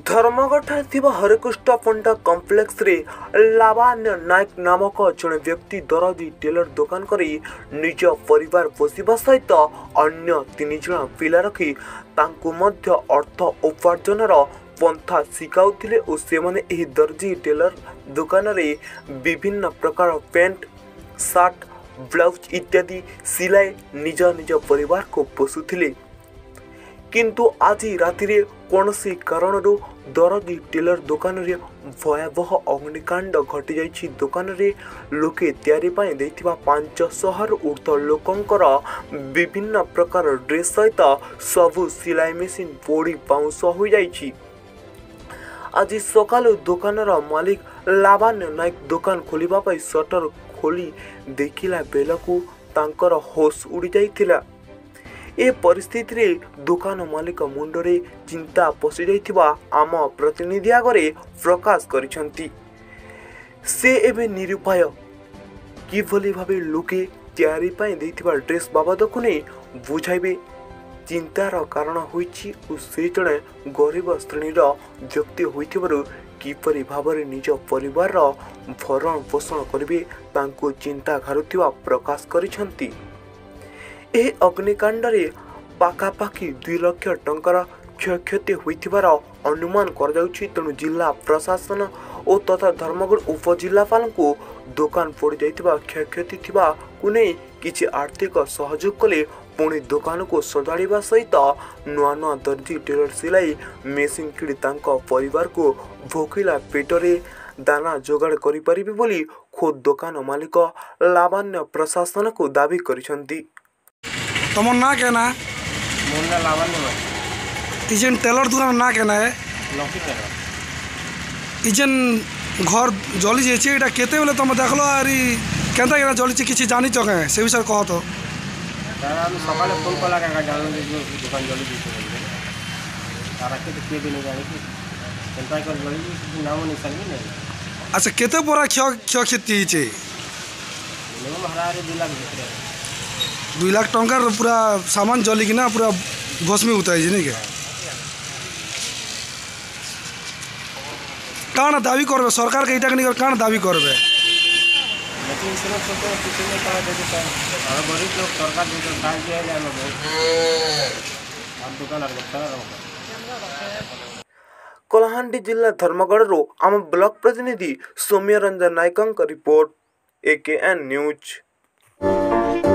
धर्मगढ़ थिबा हरिकृष्ण पंडा कम्प्लेक्स रे लावण्य नायक नामक जड़े व्यक्ति दरदी टेलर दुकान करी निज परिवार पोषिबा सहित अन्य 3 जण पिला रखी तांकु मध्य अर्थ उपार्जनर पंथा शिखाउथिले और सेमाने एही दर्जी टेलर दुकान रे विभिन्न प्रकार पेंट शर्ट ब्लाउज इत्यादि सिलाई निज निज परिवार को पोषुथिले। किंतु आज राति कौनसी कारण दरदी टेलर दुकान रे भयावह अग्निकांड घटी जाइछि। दुकान रे लोके तैयारी पाए देथिबा 500 रु ऊर्ध्व लोकंकर विभिन्न प्रकार ड्रेस सहित सबु सिलाई मेसिन पोड़ी पाउंस हो जाइछि। आज सकाल दुकानर मालिक लावण्य नायक दुकान खोलिबा पाई शटर खोली देखिला बेलकू तांकर होश उड़ी जाइथिला। ए परिस्थिति रे दुकान मालिक मुंडरे चिंता पशि जाइथिबा आम प्रतिनिधि आगरे प्रकाश करिसंती। से एबे निरुपाय किभली भाबे लोके तैयारी पाई देथिबा ड्रेस बाबद को नै बुझाइबे चिंतार कारण होइछि। से जणे गरीब श्रेणीर व्यक्ति होइथिबारु किपरि भाबरे निज परिवार भरण पोषण करिबे तांको चिंता घारुथिबा प्रकाश करिसंती। एही अग्निकांड रे पाखापाखि 2 लाख टंकार क्षयक्षति होइथिबार अनुमान कर जाउछि। तेणु जिला प्रशासन और तथा धर्मगढ़ उपजिलापाल को दुकान पड़ जाइथिबा क्षयक्षति थिबा कुनै किछि आर्थिक सहयोग कले पुणी दुकान को सजाड़िबा सहित नुआ नुआ दर्जी टेलर सिलाई मेसिन किणी तांको परिवार को भोकिला पेटरे दाना जोगाड़ करि परिबे बोली खुद दुकान मालिक लावण्य प्रशासन को दाबी करिसंती। तमर ना कहना मोन्ना लावण्य इजन टेलर दुकान ना कहना है लकी टेलर इजन घर जली जाइए एटा केते बेले तुम देखलो आरी केनता केना जली किछि जानि चके से विषय कह तो तारा हम सकाले फोन कला का जानल जे दुकान जली जइছে तारा के तो के भी नहीं जानि कि केनता कर जली नाम निशान भी नहीं। अच्छा केते पूरा क्षति छे मिनिमम हरारे 2 लाख भीतर 2 लाख टंकार पूरा सामान जली कि ना पूरा भस्मी उताई जे नहीं के काना दाबी करबे सरकार के इटा के काना दाबी करबे लेकिन इंश्योरेंस तो किसी ने कहा दे देता है और गरीब लोग सरकार जो साथ दिया है ना बहुत आप दुकान और लगता है। कलाहांडी जिला धर्मगढ़ रो आम ब्लॉक प्रतिनिधि सौम्य रंजन नायकंक रिपोर्ट AKN न्यूज।